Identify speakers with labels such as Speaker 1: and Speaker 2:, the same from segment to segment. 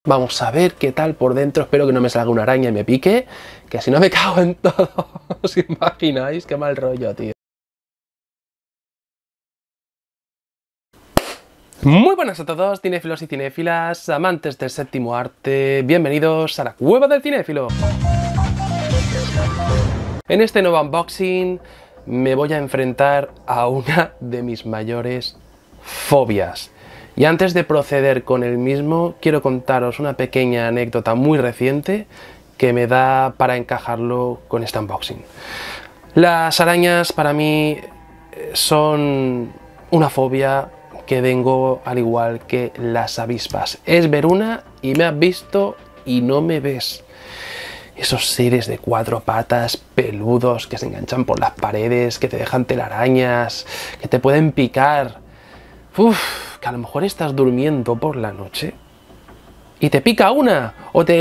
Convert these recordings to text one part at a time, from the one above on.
Speaker 1: Vamos a ver qué tal por dentro. Espero que no me salga una araña y me pique, que si no me cago en todo. ¿Os imagináis? Qué mal rollo, tío. Muy buenas a todos, cinéfilos y cinéfilas, amantes del séptimo arte. Bienvenidos a la Cueva del Cinéfilo. En este nuevo unboxing me voy a enfrentar a una de mis mayores fobias. Y antes de proceder con el mismo, quiero contaros una pequeña anécdota muy reciente que me da para encajarlo con este unboxing. Las arañas para mí son una fobia que tengo al igual que las avispas. Es ver una y me has visto y no me ves. Esos seres de cuatro patas, peludos, que se enganchan por las paredes, que te dejan telarañas, que te pueden picar. Uf, que a lo mejor estás durmiendo por la noche y te pica una,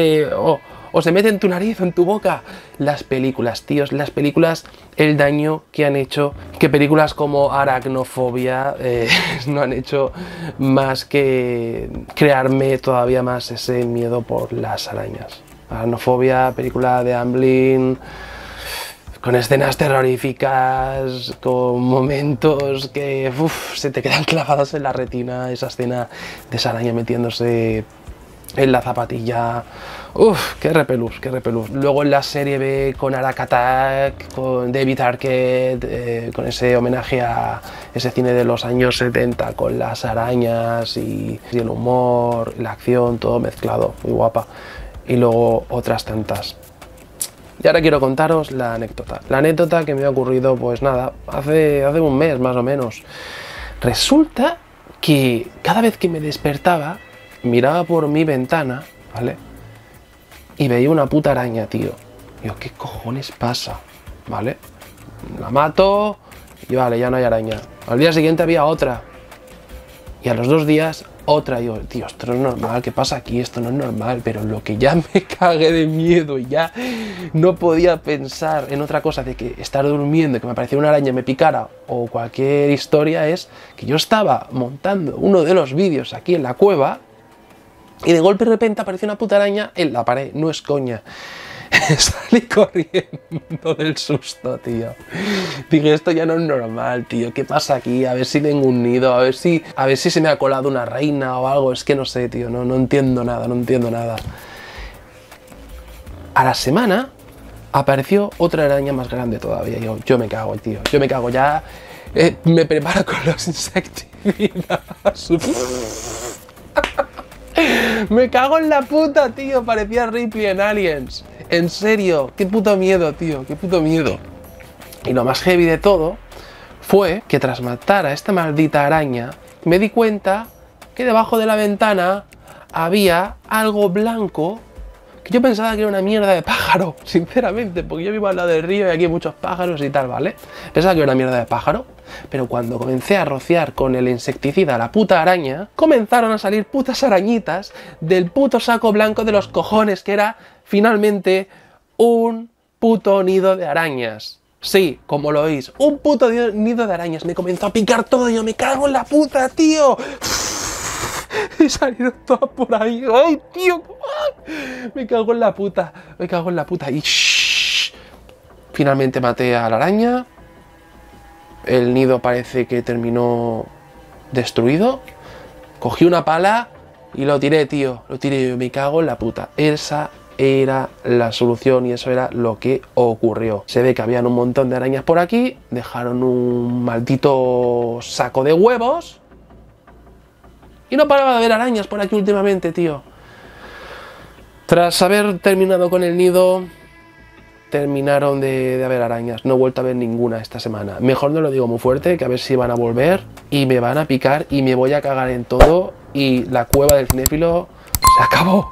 Speaker 1: o se mete en tu nariz o en tu boca. Las películas, tíos, las películas, el daño que han hecho, que películas como Aracnofobia no han hecho más que crearme todavía más ese miedo por las arañas. Aracnofobia, película de Amblin, con escenas terroríficas, con momentos que se te quedan clavados en la retina, esa escena de esa araña metiéndose en la zapatilla. Qué repelús, qué repelús. Luego en la serie B con Arak Attack, con David Arquette, con ese homenaje a ese cine de los años 70, con las arañas y el humor, la acción, todo mezclado, muy guapa. Y luego otras tantas. Y ahora quiero contaros la anécdota. La anécdota que me ha ocurrido, pues nada, hace un mes más o menos. Resulta que cada vez que me despertaba, miraba por mi ventana, ¿vale? Y veía una puta araña, tío. Digo, ¿qué cojones pasa? ¿Vale? La mato y vale, ya no hay araña. Al día siguiente había otra. Y a los 2 días, otra. Y digo, tío, esto no es normal, ¿qué pasa aquí? Esto no es normal. Pero lo que ya me cagué de miedo y ya no podía pensar en otra cosa de que estar durmiendo, que me apareciera una araña, me picara o cualquier historia, es que yo estaba montando uno de los vídeos aquí en la cueva y de golpe de repente apareció una puta araña en la pared, no es coña. Salí corriendo del susto, tío. Dije, esto ya no es normal, tío. ¿Qué pasa aquí? A ver si tengo un nido, a ver si se me ha colado una reina o algo. Es que no sé, tío. No entiendo nada, no entiendo nada. A la semana apareció otra araña más grande todavía. Yo me cago, tío. Yo me cago ya. Me preparo con los insecticidas. Me cago en la puta, tío. Parecía Ripley en Aliens. En serio, qué puto miedo, tío, qué puto miedo. Y lo más heavy de todo fue que tras matar a esta maldita araña, me di cuenta que debajo de la ventana había algo blanco que yo pensaba que era una mierda de pájaro, sinceramente, porque yo vivo al lado del río y aquí hay muchos pájaros y tal, ¿vale? Pensaba que era una mierda de pájaro, pero cuando comencé a rociar con el insecticida a la puta araña, comenzaron a salir putas arañitas del puto saco blanco de los cojones, que era finalmente un puto nido de arañas. Sí, como lo oís, un puto nido de arañas. Me comenzó a picar todo y yo me cago en la puta, tío. Y salieron todas por ahí. ¡Ay, tío! Me cago en la puta. Me cago en la puta. Y finalmente maté a la araña. El nido parece que terminó destruido. Cogí una pala y lo tiré, tío. Lo tiré. Yo me cago en la puta. Esa era la solución y eso era lo que ocurrió. Se ve que habían un montón de arañas por aquí. Dejaron un maldito saco de huevos. Y no paraba de haber arañas por aquí últimamente, tío. Tras haber terminado con el nido, terminaron de haber arañas. No he vuelto a ver ninguna esta semana. Mejor no lo digo muy fuerte, que a ver si van a volver y me van a picar y me voy a cagar en todo y la cueva del cinéfilo se acabó.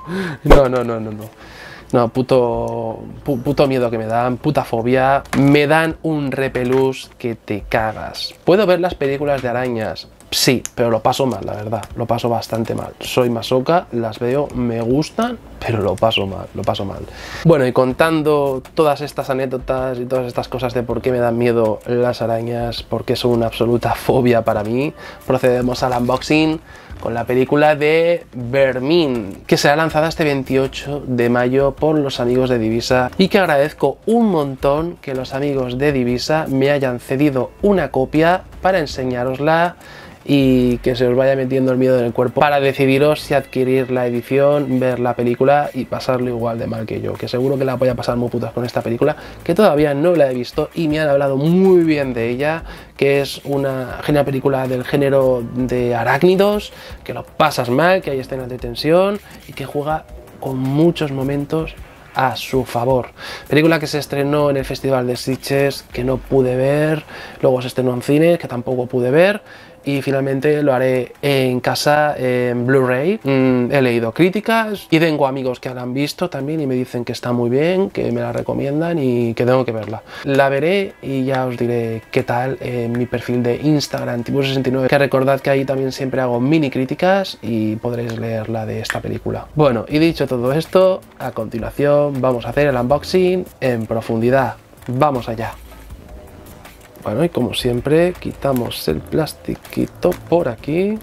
Speaker 1: No, puto miedo que me dan, puta fobia. Me dan un repelús que te cagas. Puedo ver las películas de arañas. Sí, pero lo paso mal, la verdad, lo paso bastante mal. Soy masoca, las veo, me gustan, pero lo paso mal, lo paso mal. Bueno, y contando todas estas anécdotas y todas estas cosas de por qué me dan miedo las arañas, porque son una absoluta fobia para mí, procedemos al unboxing con la película de Vermin, que será lanzada este 28 de mayo por los amigos de Divisa, y que agradezco un montón que los amigos de Divisa me hayan cedido una copia para enseñarosla y que se os vaya metiendo el miedo en el cuerpo para decidiros si adquirir la edición, ver la película y pasarlo igual de mal que yo, que seguro que la voy a pasar muy putas con esta película, que todavía no la he visto y me han hablado muy bien de ella, que es una genial película del género de arácnidos, que lo pasas mal, que hay escenas de tensión y que juega con muchos momentos a su favor. Película que se estrenó en el Festival de Sitges, que no pude ver, luego se estrenó en cine, que tampoco pude ver, y finalmente lo haré en casa en Blu-ray. He leído críticas y tengo amigos que la han visto también y me dicen que está muy bien, que me la recomiendan y que tengo que verla. La veré y ya os diré qué tal en mi perfil de Instagram, Tibu69, que recordad que ahí también siempre hago mini críticas y podréis leer la de esta película. Bueno, y dicho todo esto, a continuación vamos a hacer el unboxing en profundidad. ¡Vamos allá! Bueno, y como siempre, quitamos el plastiquito por aquí.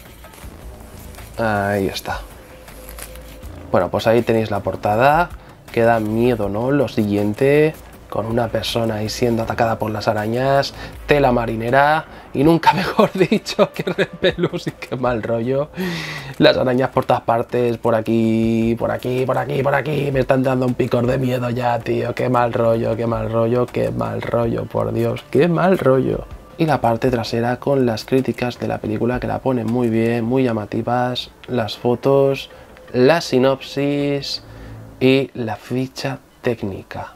Speaker 1: Ahí está. Bueno, pues ahí tenéis la portada. Que da miedo, ¿no? Lo siguiente, con una persona ahí siendo atacada por las arañas, tela marinera y nunca mejor dicho que repelús y qué mal rollo. Las arañas por todas partes, por aquí, por aquí, por aquí, por aquí. Me están dando un picor de miedo ya, tío. Qué mal rollo, qué mal rollo, qué mal rollo, por Dios, qué mal rollo. Y la parte trasera con las críticas de la película que la ponen muy bien, muy llamativas. Las fotos, la sinopsis y la ficha técnica.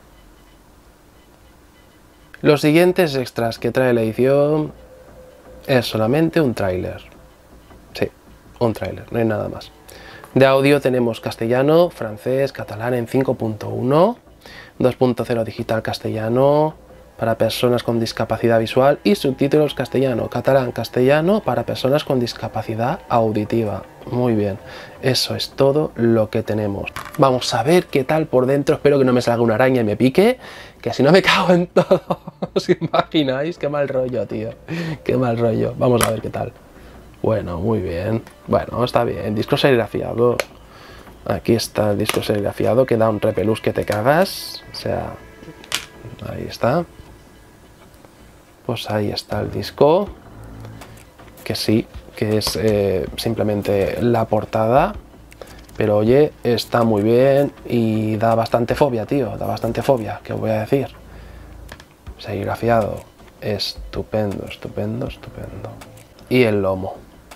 Speaker 1: Los siguientes extras que trae la edición es solamente un tráiler. Sí, un tráiler, no hay nada más. De audio tenemos castellano, francés, catalán en 5.1, 2.0 digital castellano para personas con discapacidad visual y subtítulos castellano, catalán, castellano para personas con discapacidad auditiva. Muy bien, eso es todo lo que tenemos. Vamos a ver qué tal por dentro. Espero que no me salga una araña y me pique, que si no me cago en todo. ¿Os imagináis? Qué mal rollo, tío. Qué mal rollo. Vamos a ver qué tal. Bueno, muy bien. Bueno, está bien. Disco serigrafiado. Aquí está el disco serigrafiado que da un repelús que te cagas. O sea, ahí está. Pues ahí está el disco. Que sí, que es simplemente la portada. Pero oye, está muy bien y da bastante fobia, tío. Da bastante fobia, ¿qué os voy a decir? Serigrafiado. Estupendo, estupendo, estupendo. Y el lomo.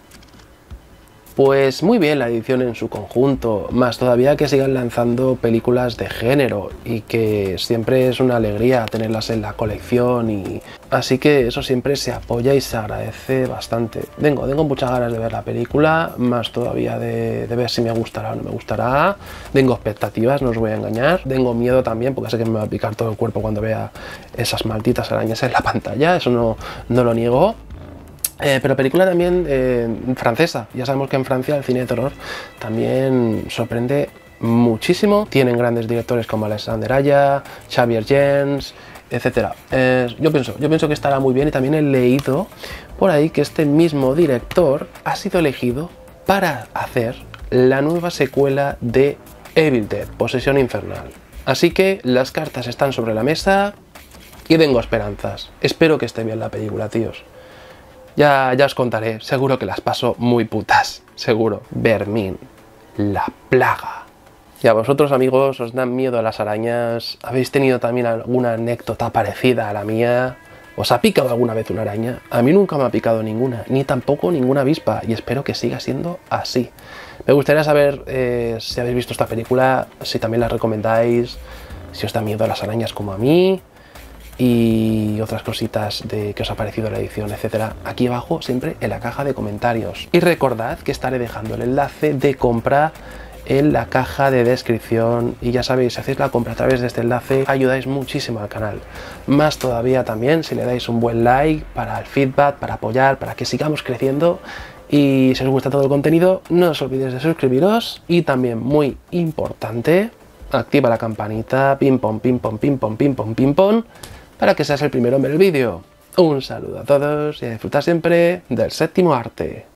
Speaker 1: Pues muy bien la edición en su conjunto, más todavía que sigan lanzando películas de género y que siempre es una alegría tenerlas en la colección y así que eso siempre se apoya y se agradece bastante. Tengo muchas ganas de ver la película, más todavía de ver si me gustará o no me gustará. Tengo expectativas, no os voy a engañar. Tengo miedo también porque sé que me va a picar todo el cuerpo cuando vea esas malditas arañas en la pantalla, eso no lo niego. Pero película también francesa. Ya sabemos que en Francia el cine de terror también sorprende muchísimo. Tienen grandes directores como Alexandre Aya, Xavier Gens, etc. Yo pienso que estará muy bien y también he leído por ahí que este mismo director ha sido elegido para hacer la nueva secuela de Evil Dead, Posesión Infernal. Así que las cartas están sobre la mesa y tengo esperanzas. Espero que esté bien la película, tíos. Ya os contaré, seguro que las paso muy putas, seguro. Vermin, la plaga. ¿Y a vosotros, amigos, os dan miedo a las arañas? ¿Habéis tenido también alguna anécdota parecida a la mía? ¿Os ha picado alguna vez una araña? A mí nunca me ha picado ninguna, ni tampoco ninguna avispa, y espero que siga siendo así. Me gustaría saber si habéis visto esta película, si también la recomendáis, si os da miedo a las arañas como a mí, y otras cositas de que os ha parecido la edición, etcétera, aquí abajo siempre en la caja de comentarios. Y recordad que estaré dejando el enlace de compra en la caja de descripción. Y ya sabéis, si hacéis la compra a través de este enlace, ayudáis muchísimo al canal. Más todavía también si le dais un buen like para el feedback, para apoyar, para que sigamos creciendo. Y si os gusta todo el contenido, no os olvidéis de suscribiros. Y también, muy importante, activa la campanita, pim pom, pim pom, pim pom, pim pom, pim pom, para que seas el primero en ver el vídeo. Un saludo a todos y a disfrutar siempre del séptimo arte.